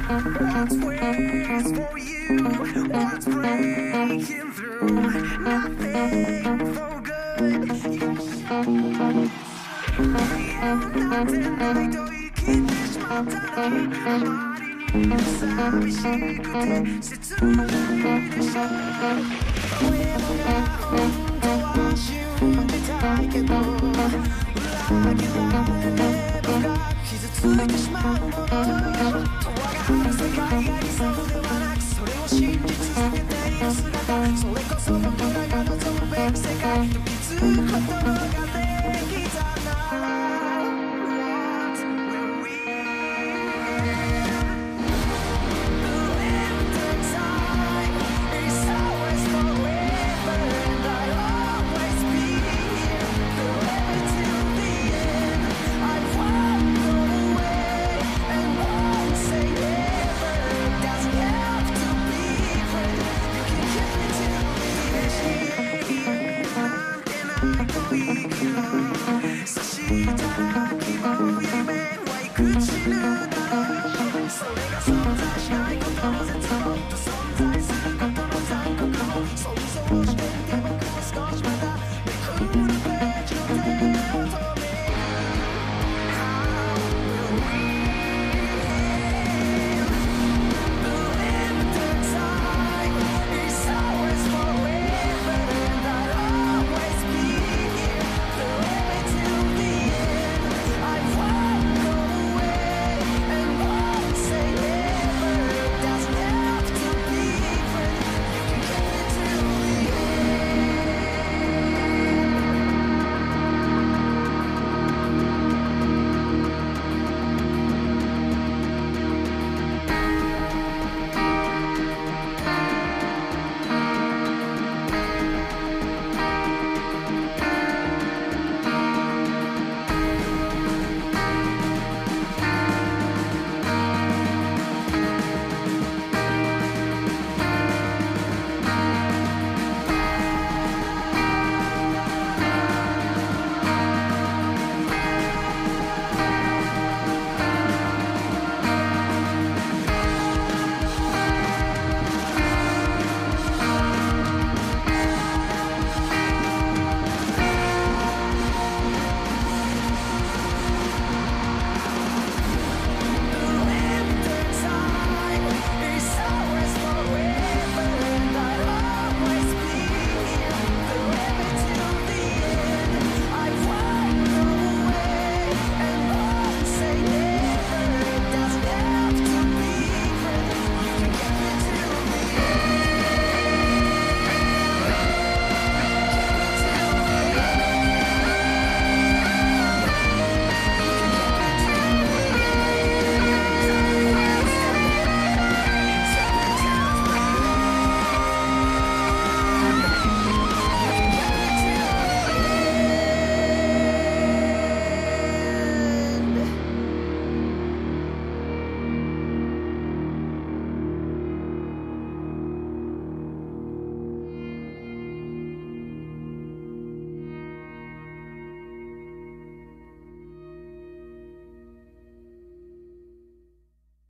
What's waits for you? What's breaking through? Nothing for good. Youないと生きてしまったのにあまりに寂しくて切ないでしょう親もが本当は信じたいけど裏切られれば傷ついてしまうものよ永遠の世界が理想ではなくそれを信じ続けている姿それこそ僕らが望むべき世界と気づくことができたならそしたら